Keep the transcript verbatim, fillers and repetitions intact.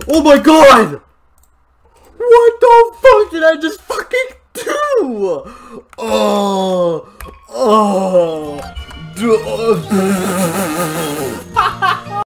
Oh my god! What the fuck did I just fucking do? Oh, oh,